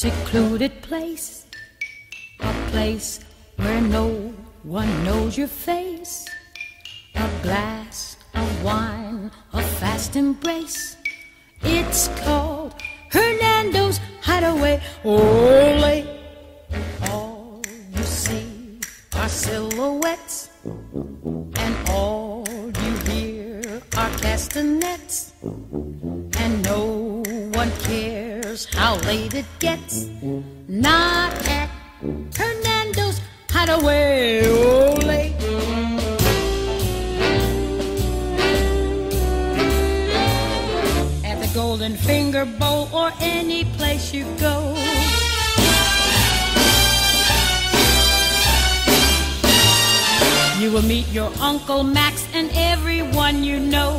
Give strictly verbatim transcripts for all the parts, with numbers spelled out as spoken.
secluded place, a place where no one knows your face, a glass of wine, a fast embrace. It's called Hernando's Hideaway. Ole, all you see are silhouettes, and all you hear are castanets, and no one cares how late it gets. Not at Hernando's Hideaway. Ole. At the Golden Finger Bowl or any place you go, you will meet your Uncle Max and everyone you know.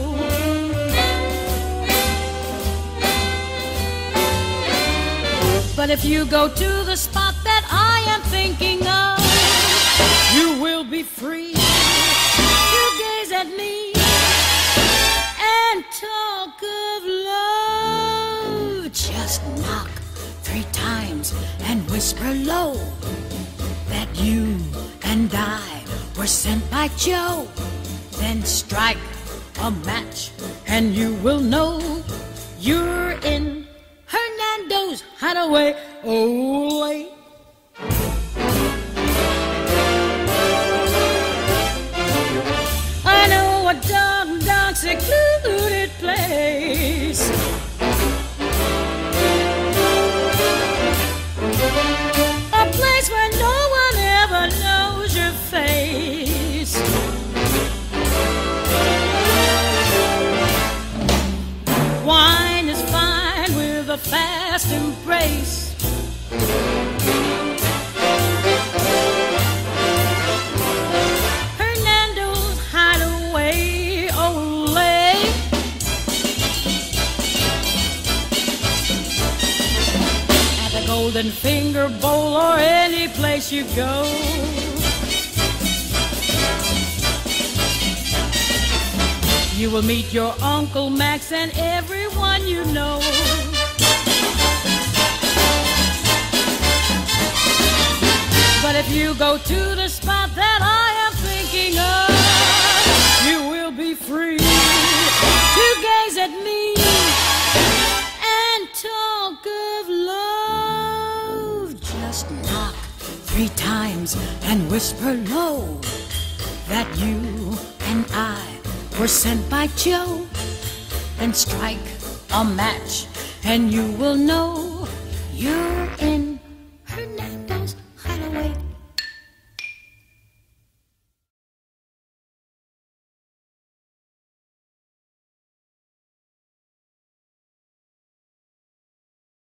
But if you go to the spot that I am thinking of, you will be free to gaze at me and talk of love. Just knock three times and whisper low that you and I were sent by Joe. Then strike a match and you will know you're in Hernando's Hideaway. Ole. I know a dark, dark, secluded place, a place where no one ever knows your face. Wine is fine with a fast embrace, Hernando's Hideaway. Ole. At the Golden Finger Bowl or any place you go, you will meet your Uncle Max and everyone you know. But if you go to the spot that I am thinking of, you will be free to gaze at me and talk of love. Just knock three times and whisper low that you and I were sent by Joe. Then strike a match and you will know you're in